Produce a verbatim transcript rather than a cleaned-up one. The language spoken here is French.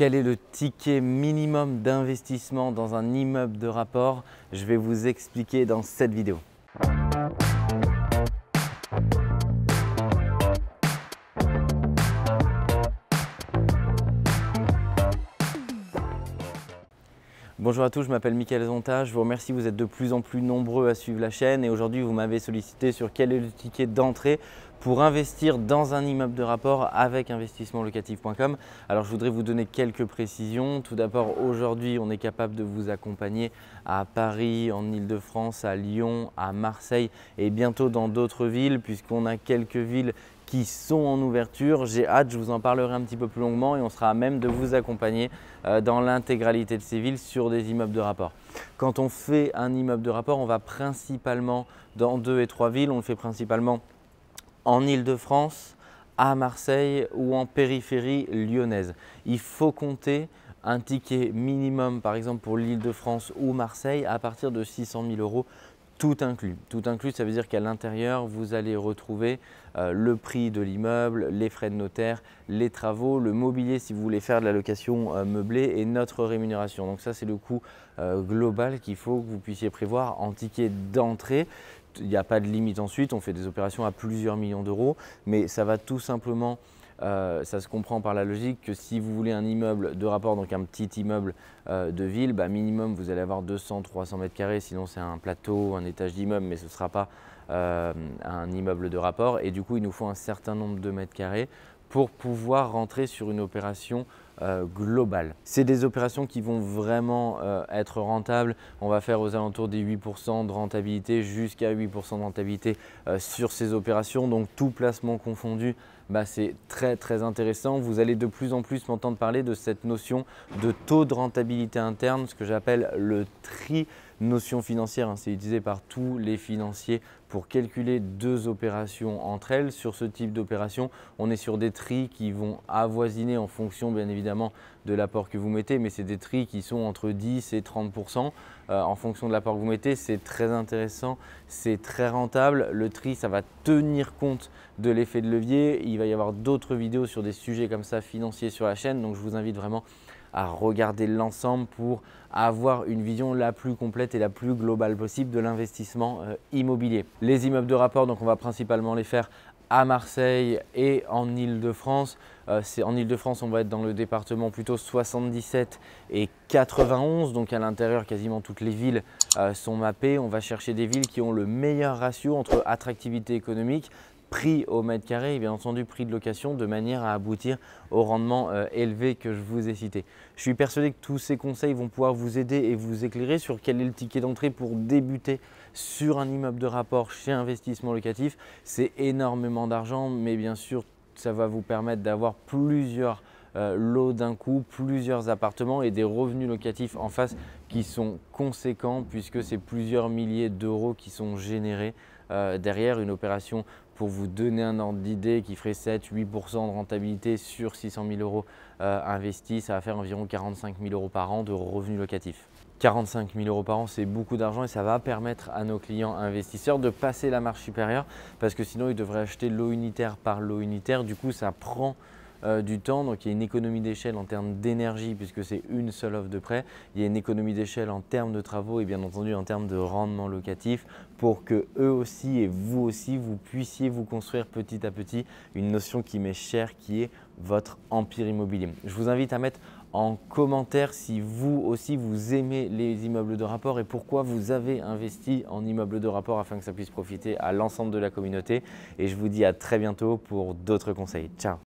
Quel est le ticket minimum d'investissement dans un immeuble de rapport? Je vais vous expliquer dans cette vidéo. Bonjour à tous, je m'appelle Mickaël Zonta, je vous remercie, vous êtes de plus en plus nombreux à suivre la chaîne et aujourd'hui vous m'avez sollicité sur quel est le ticket d'entrée pour investir dans un immeuble de rapport avec investissement locatif point com. Alors je voudrais vous donner quelques précisions. Tout d'abord, aujourd'hui on est capable de vous accompagner à Paris, en Île-de-France, à Lyon, à Marseille et bientôt dans d'autres villes puisqu'on a quelques villes qui sont en ouverture. J'ai hâte, je vous en parlerai un petit peu plus longuement et on sera à même de vous accompagner dans l'intégralité de ces villes sur des immeubles de rapport. Quand on fait un immeuble de rapport, on va principalement dans deux et trois villes. On le fait principalement en Île-de-France, à Marseille ou en périphérie lyonnaise. Il faut compter un ticket minimum, par exemple pour l'Île-de-France ou Marseille, à partir de six cent mille euros. Tout inclus. Tout inclus, ça veut dire qu'à l'intérieur, vous allez retrouver euh, le prix de l'immeuble, les frais de notaire, les travaux, le mobilier si vous voulez faire de la location euh, meublée et notre rémunération. Donc ça, c'est le coût euh, global qu'il faut que vous puissiez prévoir en ticket d'entrée. Il n'y a pas de limite ensuite, on fait des opérations à plusieurs millions d'euros, mais ça va tout simplement… Euh, ça se comprend par la logique que si vous voulez un immeuble de rapport, donc un petit immeuble euh, de ville, bah minimum vous allez avoir deux cents à trois cents mètres carrés, sinon c'est un plateau, un étage d'immeuble, mais ce ne sera pas euh, un immeuble de rapport. Et du coup, il nous faut un certain nombre de mètres carrés pour pouvoir rentrer sur une opération euh, globale. C'est des opérations qui vont vraiment euh, être rentables. On va faire aux alentours des huit pour cent de rentabilité jusqu'à huit pour cent de rentabilité euh, sur ces opérations. Donc tout placement confondu, bah, c'est très très intéressant. Vous allez de plus en plus m'entendre parler de cette notion de taux de rentabilité interne, ce que j'appelle le tri. Notion financière, hein, c'est utilisé par tous les financiers pour calculer deux opérations entre elles. Sur ce type d'opération, on est sur des tris qui vont avoisiner en fonction bien évidemment de l'apport que vous mettez, mais c'est des tris qui sont entre dix et trente pour cent euh, en fonction de l'apport que vous mettez. C'est très intéressant, c'est très rentable. Le tri, ça va tenir compte de l'effet de levier. Il va y avoir d'autres vidéos sur des sujets comme ça financiers sur la chaîne, donc je vous invite vraiment à regarder l'ensemble pour avoir une vision la plus complète et la plus globale possible de l'investissement euh, immobilier. Les immeubles de rapport, donc on va principalement les faire à Marseille et en Île-de-France. Euh, en Île-de-France, on va être dans le département plutôt soixante-dix-sept et quatre-vingt-onze. Donc à l'intérieur, quasiment toutes les villes euh, sont mappées. On va chercher des villes qui ont le meilleur ratio entre attractivité économique, prix au mètre carré et bien entendu prix de location de manière à aboutir au rendement euh, élevé que je vous ai cité. Je suis persuadé que tous ces conseils vont pouvoir vous aider et vous éclairer sur quel est le ticket d'entrée pour débuter sur un immeuble de rapport chez Investissement Locatif. C'est énormément d'argent, mais bien sûr, ça va vous permettre d'avoir plusieurs euh, lots d'un coup, plusieurs appartements et des revenus locatifs en face qui sont conséquents puisque c'est plusieurs milliers d'euros qui sont générés euh, derrière une opération. Pour vous donner un ordre d'idée qui ferait sept à huit pour cent de rentabilité sur six cent mille euros euh, investis, ça va faire environ quarante-cinq mille euros par an de revenus locatifs. quarante-cinq mille euros par an, c'est beaucoup d'argent et ça va permettre à nos clients investisseurs de passer la marche supérieure parce que sinon ils devraient acheter lot unitaire par lot unitaire. Du coup, ça prend Euh, du temps, donc il y a une économie d'échelle en termes d'énergie puisque c'est une seule offre de prêt, il y a une économie d'échelle en termes de travaux et bien entendu en termes de rendement locatif pour que eux aussi et vous aussi vous puissiez vous construire petit à petit une notion qui m'est chère qui est votre empire immobilier. Je vous invite à mettre en commentaire si vous aussi vous aimez les immeubles de rapport et pourquoi vous avez investi en immeubles de rapport afin que ça puisse profiter à l'ensemble de la communauté et je vous dis à très bientôt pour d'autres conseils. Ciao!